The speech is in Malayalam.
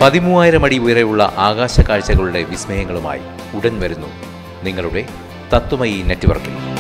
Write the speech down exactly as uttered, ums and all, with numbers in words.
പതിമൂവായിരം അടി ഉയരമുള്ള ആകാശ കാഴ്ചകളുടെ വിസ്മയങ്ങളുമായി ഉടൻ വരുന്നു നിങ്ങളുടെ തത്വമയി നെറ്റ്വർക്കിൽ.